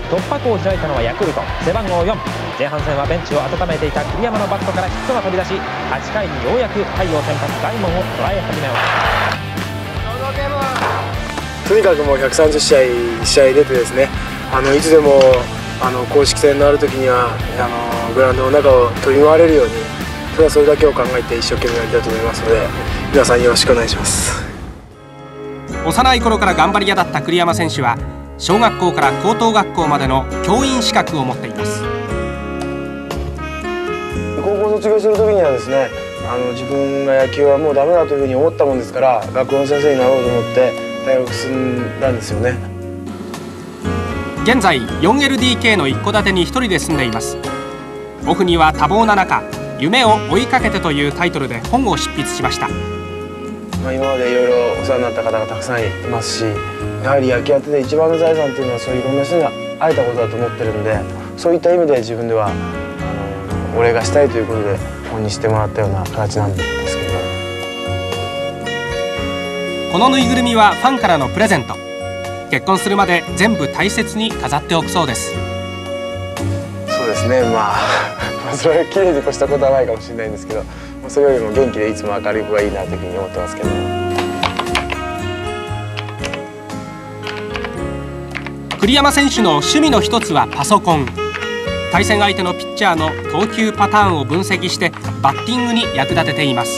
突破口を開いたのはヤクルト背番号4。前半戦はベンチを温めていた栗山のバットからヒットが飛び出し、8回にようやく太陽先発大門を捉え始めます。 とにかくもう130試合出てですね、いつでも公式戦のある時にはグラウンドの中を飛び回れるように、ただそれだけを考えて一生懸命やりたいと思いますので、皆さんよろしくお願いします。 幼い頃から頑張り屋だった栗山選手は、小学校から高等学校までの教員資格を持っています。 高校卒業する時にはですね、自分が野球はもうダメだというふうに思ったもんですから、学校の先生になろうと思って大学進んだんですよね。 現在 4LDK の一戸建てに一人で住んでいます。オフには多忙な中、夢を追いかけてというタイトルで本を執筆しました。 今までいろいろお世話になった方がたくさんいますし、やはり野球やってて一番の財産っていうのは、そういういろんな人に会えたことだと思ってるんで、そういった意味で自分ではお礼がしたいということで本にしてもらったような形なんですけど、 このぬいぐるみはファンからのプレゼント。結婚するまで全部大切に飾っておくそうです。 そうですね、それは綺麗に越したことはないかもしれないんですけど、それよりも元気でいつも明るい子がいいなというふうに思ってますけど。 栗山選手の趣味の一つはパソコン。対戦相手のピッチャーの投球パターンを分析してバッティングに役立てています。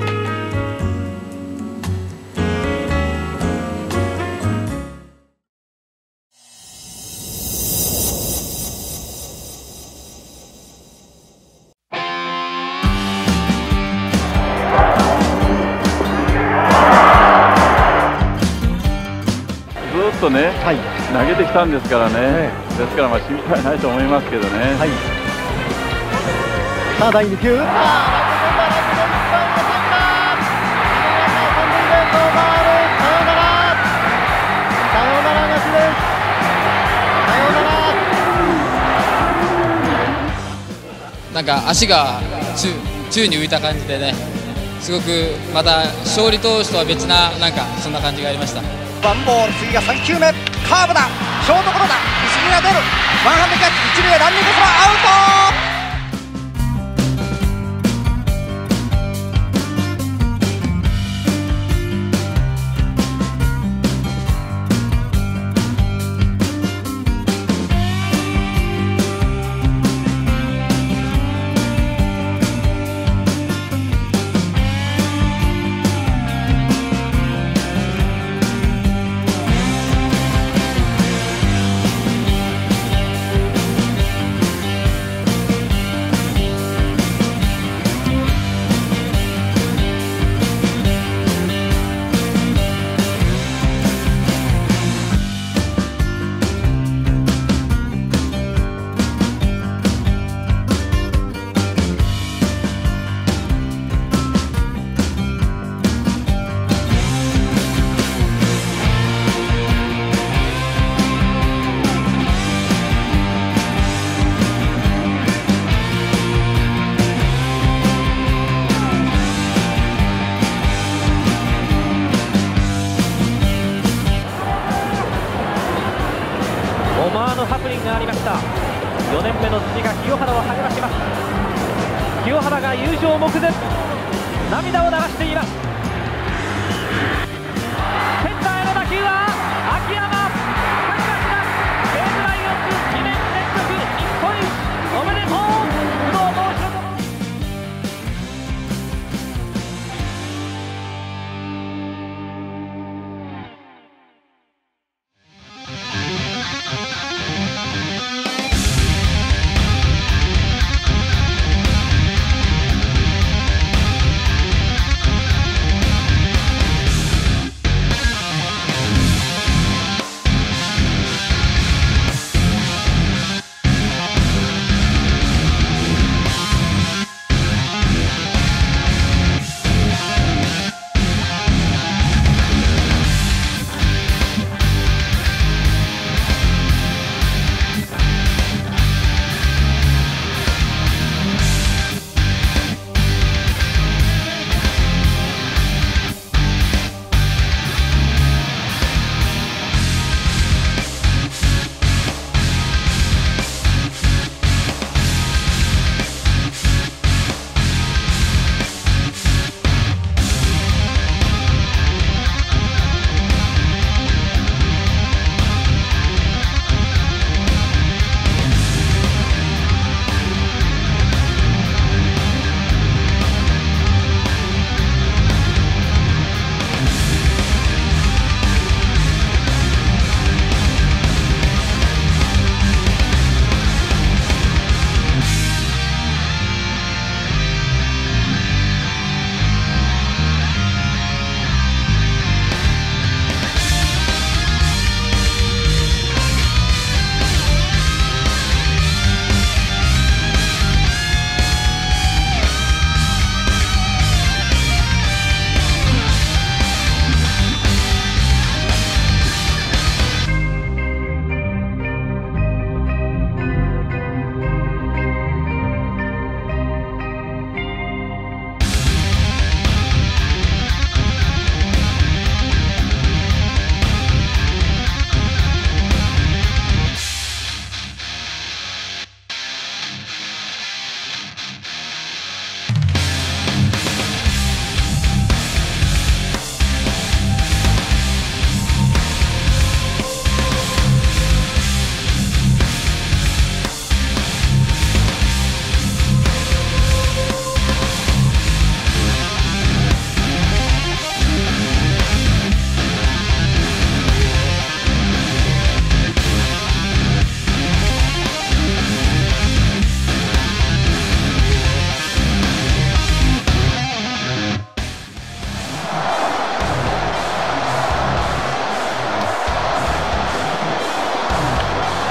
ずっとね、投げてきたんですからね、ですから心配ないと思いますけどね。 さあ第2球、 なんか足が宙に浮いた感じでね、すごくまた勝利投手とは別な、なんかそんな感じがありました。 ワンボール、次が3球目、カーブだ、ショートゴロだ、石木が出る、ワンハンドキャッチ、一塁へランニングスロー、アウト。 思わぬハプニングがありました。4年目の辻が清原を励まします。清原が優勝目前、涙を流しています。センターへの打球は秋山、勝ちました。西武ライオンズ2年連続日本一、おめでとう。工藤投手の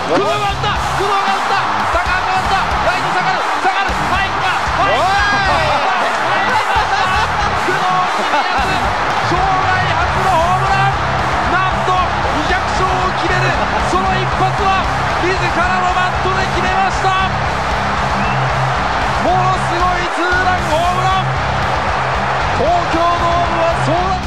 工藤が打った、高くなった、ライト下がる、マイクが工藤公康、生涯初のホームラン、なんと200勝を決めるその一発は自らのバットで決めました。ものすごいツーランホームラン、東京ドームはそうだ。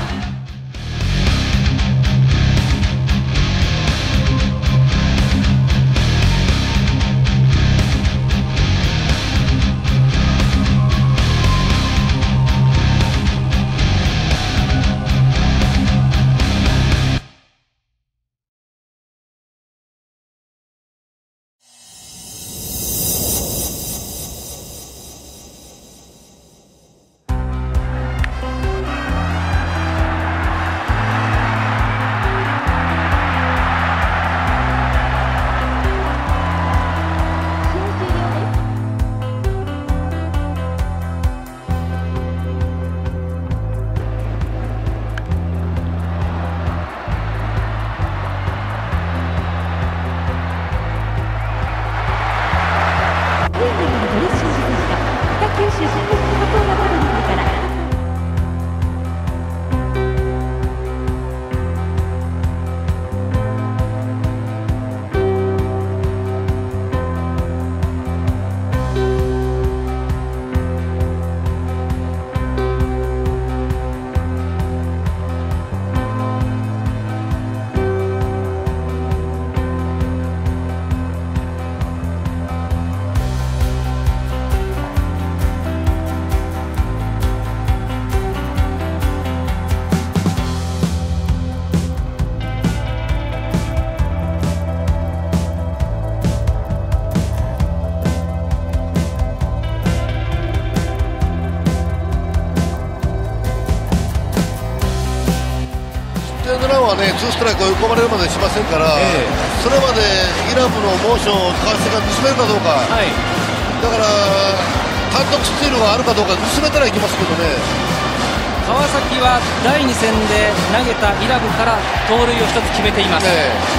ツーストライク追い込まれるまでしませんから、それまでイラブのモーションを川崎が盗めるかどうか、だから単独スチールがあるかどうか盗めたらいきますけどね。 川崎は第2戦で投げたイラブから盗塁を1つ決めています、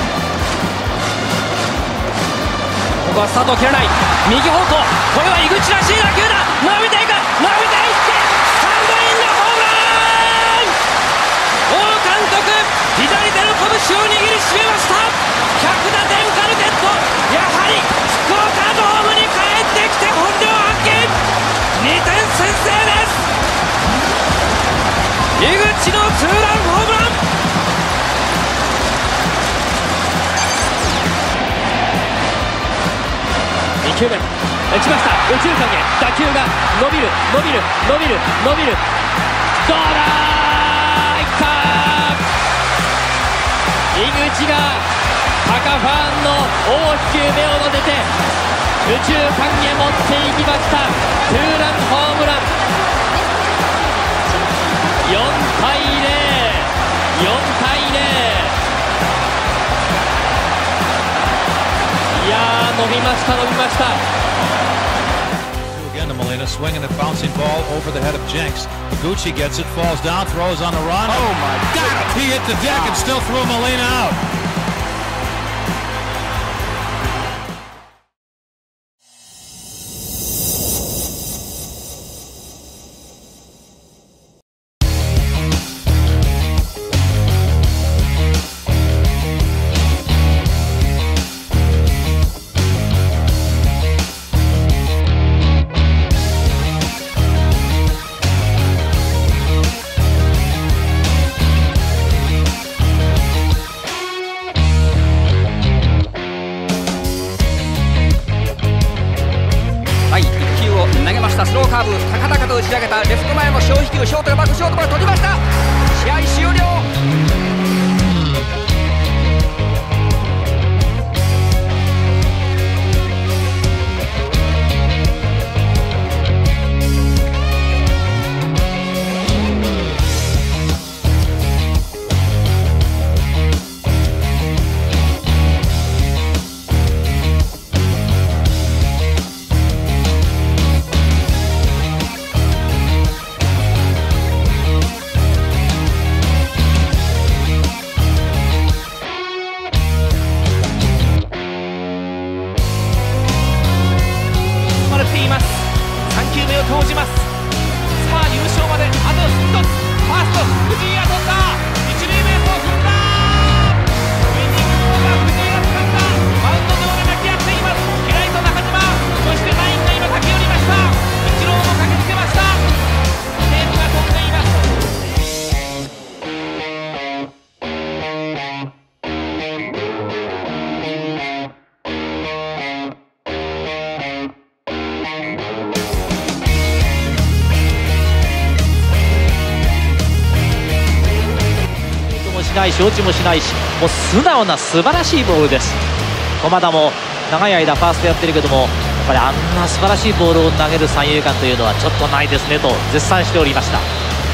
ここはスタートを切らない、右方向、これは井口らしい打球だ、伸びていく、伸びていってスタンドインのホームラン、王監督左手の拳を握りしめました。100打点カルテット、やはり福岡ドームに帰ってきて本領発揮、2点先制です。井口のツーランホームラン、2球目打ちました、右中間へ打球が伸びる、どうだ、井口がタカファンの大きく目を乗せて右中間へ持っていきました。ツーランホームラン、4対0、いやー、伸びました。 Again to Molina, swinging and bouncing ball over the head of Jenks. Gucci gets it, falls down, throws on the run. Oh my God! He hit the deck and still threw Molina out. ないし落ちもしないし、もう素直な素晴らしいボールです。駒田も長い間ファーストやってるけども、やっぱりあんな素晴らしいボールを投げる三遊間というのはちょっとないですねと絶賛しておりました。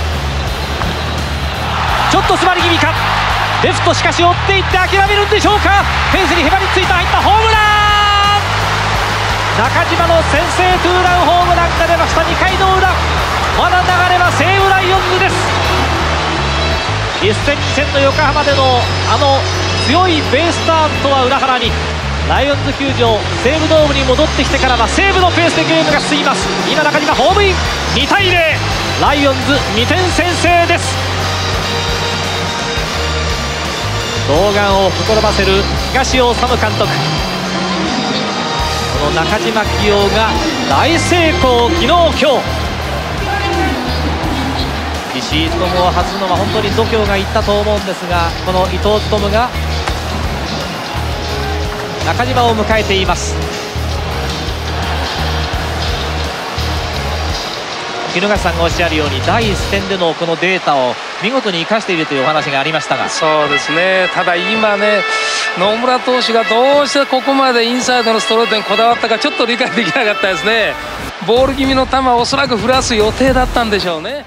ちょっと詰まり気味か、レフトしかし追っていって諦めるんでしょうか。フェンスにへばりついた、入った、ホームラン。中島の先制ツーランホームランが出ました。2回の裏、まだ流れは西武ライオンズです。1戦2戦の横浜でのあの強いベイスターズとは裏腹に、ライオンズ球場西武ドームに戻ってきてからは西武のペースでゲームが進みます。今中島ホームイン、2対0、ライオンズ2点先制です。童顔をほころばせる東尾修監督、この中島起用が大成功。昨日今日石井勉を外すのは本当に度胸がいったと思うんですが、この伊藤勉が中島を迎えています。衣笠さんがおっしゃるように、第一戦でのこのデータを見事に生かしているというお話がありましたが、 そうですね。ただ今ね、野村投手がどうしてここまでインサイドのストレートにこだわったかちょっと理解できなかったですね。ボール気味の球をおそらく振らす予定だったんでしょうね。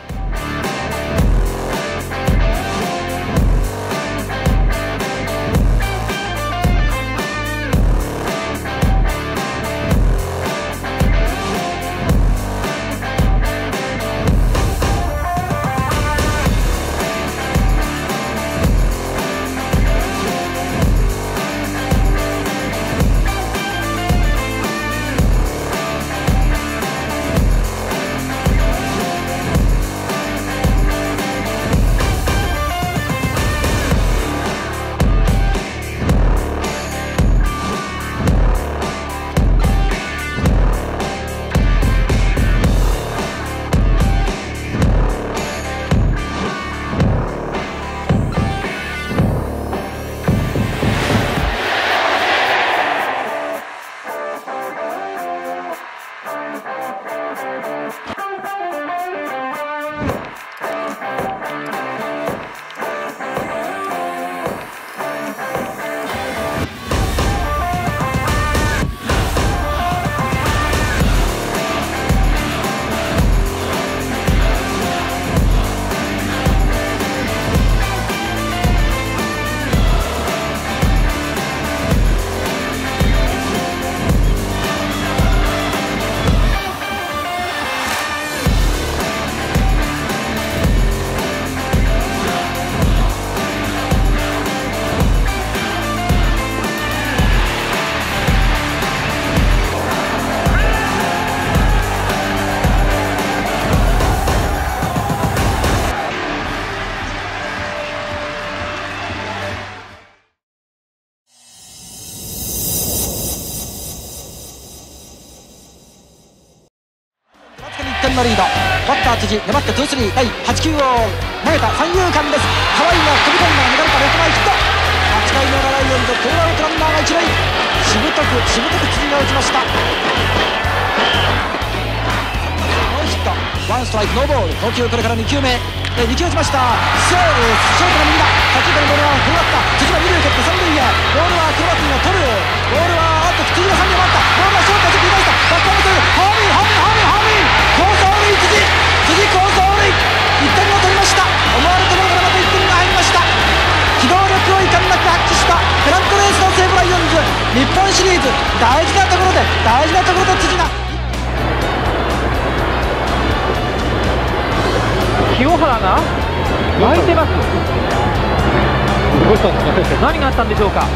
1点のリード、バッター辻粘ってツースリー、第8球を投げた三遊間です。河合が飛び込んだ、メダルかレフト前ヒット。8回の裏ライオンズ、ツーアウトランナーが一塁、しぶとく辻が打ちました。ノーヒット、ワンストライクノーボール。投球これから2球目、2球打ちました。ショートの右だ、左中間のボールは転がった。辻は二塁を蹴って三塁へ、ボールはクロバティが取る。ボールはあっと辻が三塁を回った。ボールはショートへ切り出した。バックアウト、ホームイン好走塁、辻好走塁、1点を取りました。思わぬところからまた1点が入りました。機動力を遺憾なく発揮したペナントレースの西武ライオンズ、日本シリーズ大事なところで辻が清原が湧いてます。何があったんでしょうか。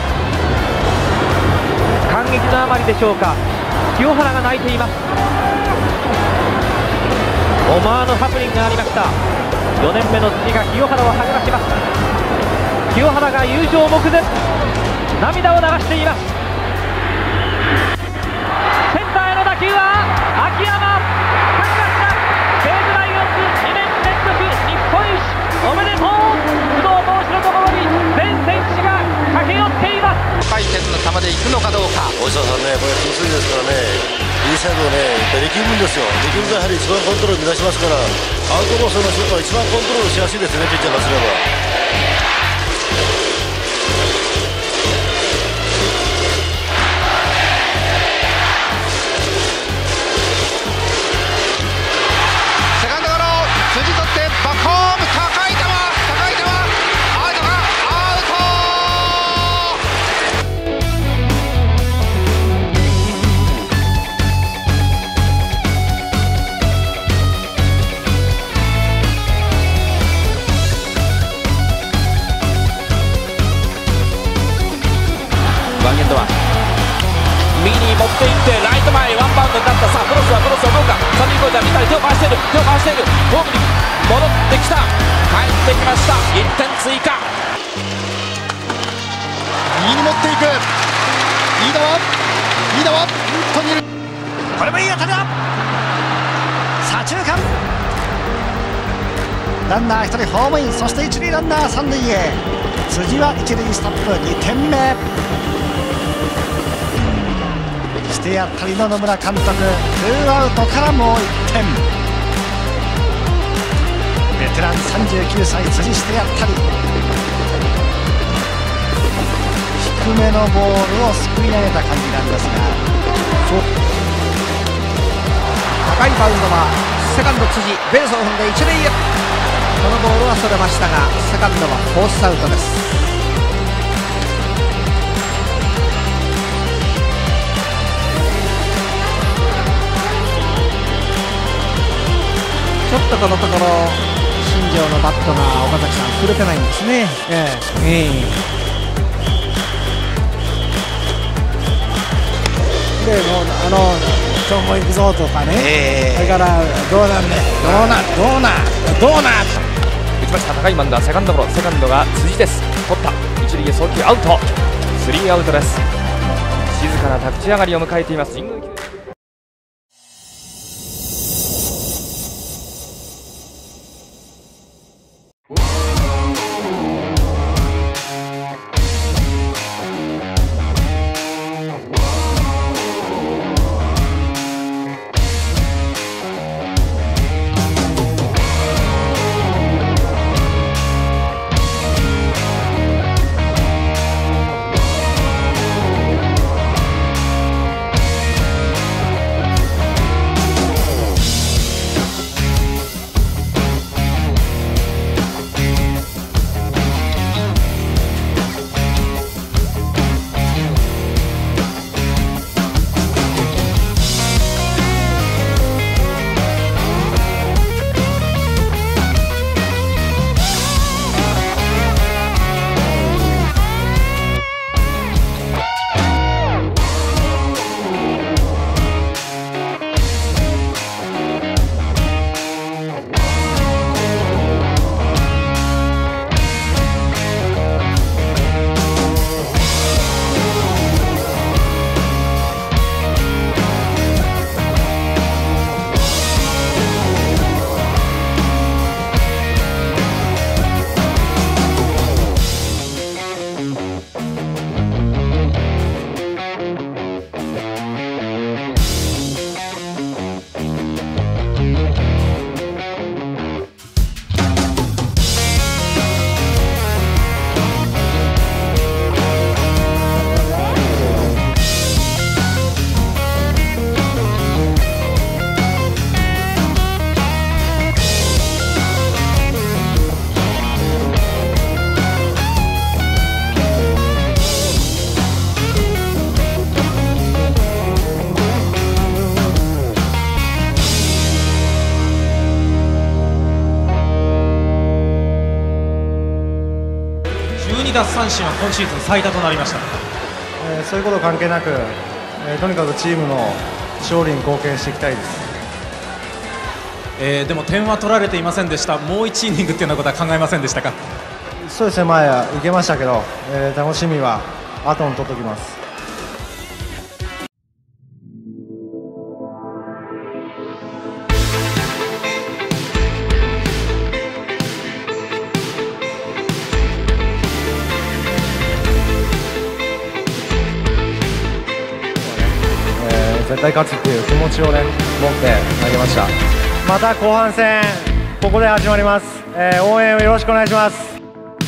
感激のあまりでしょうか、清原が泣いています。思わぬハプニングがありました。4年目の辻が清原を励まします。清原が優勝目前、涙を流しています。センターへの打球は秋山、勝ちました。西武ライオンズ2年連続日本一おめでとう。工藤投手のところに全選手が駆け寄っています。 回転の球で行くのかどうか。 大下さんね、これツースリーですからね、インサイドをね、力むんですよ。力むとやはり一番コントロール乱しますから、アウトコースのシュートは一番コントロールしやすいですね、ピッチャーからすれば。 ワンエンドワン、右に持っていってライト前ワンバウンドになった。さあクロスはどうか。三塁コーチャーみんなで手を回しているホームに戻ってきた、帰ってきました。1点追加。 右に持っていく飯田は本当にいる。 これもいい当たりだ。左中間、ランナー1人ホームイン、そして一塁ランナー三塁へ。辻は一塁ストップ、2点目。してやったりの野村監督、ツーアウトからもう1点。ベテラン39歳辻してやったり、低めのボールをすくい投げた感じなんですが、高いバウンドはセカンド辻、ベースを踏んで一塁へ。このボールはそれましたが、セカンドはフォースアウトです。ちょっとこのところ新庄のバットが岡崎さん振れてないんですね。でもう今日も行くぞとかね、それからどうなん打ちました。高いマンダーセカンドゴロ、セカンドが辻です。取った、一塁へ送球アウト、スリーアウトです。静かな立ち上がりを迎えています。 奪三振は今シーズン最多となりました。 そういうこと関係なく、とにかくチームの勝利に貢献していきたいです。 でも点は取られていませんでした。もう1イニングっていうようなことは考えませんでしたか？ そうですね、前は受けましたけど、楽しみは後に取っておきます。絶対勝つっていう気持ちをね持って投げました。また後半戦ここで始まります。応援をよろしくお願いします。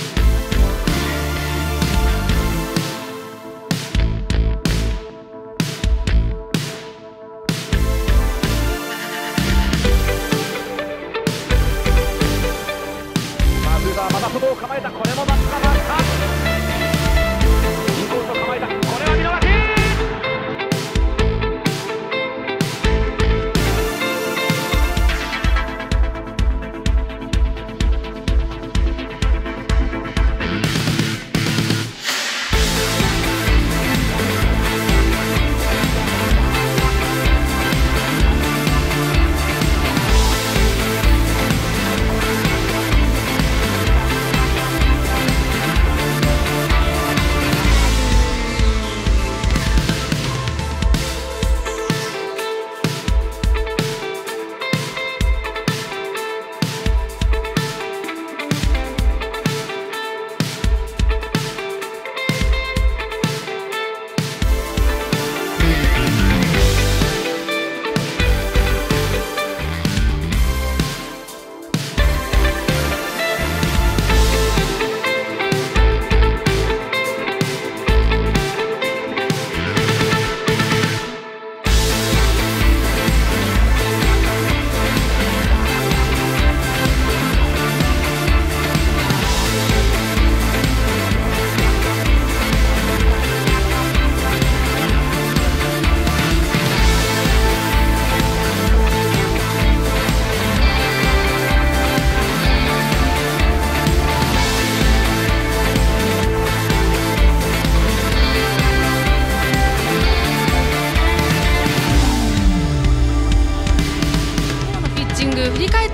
また外を構えた。これもバックが回った。インコースを構えた。これは見逃し。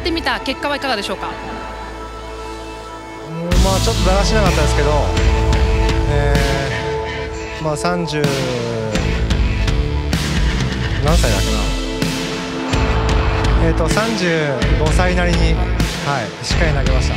ってみた結果はいかがでしょうか。 まあちょっとだらしなかったですけど、まあ30何歳だっけな、35歳なりに、はい、しっかり投げました。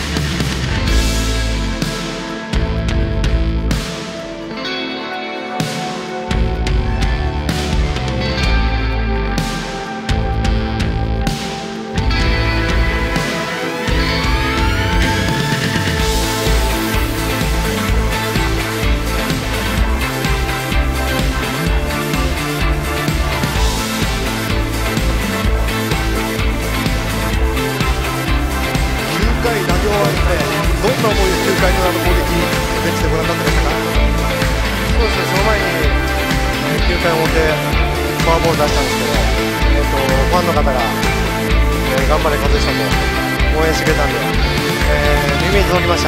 どんな思いで9回の裏の攻撃ベンチでご覧になってましたか。 そうですね、その前に、9回表フォアボール出したんですけど、ファンの方が、頑張れ和下と応援してくれたんで、耳に届きました。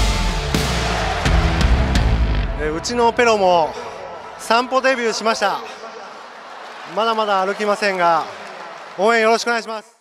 うちのペロも散歩デビューしました。まだまだ歩きませんが応援よろしくお願いします。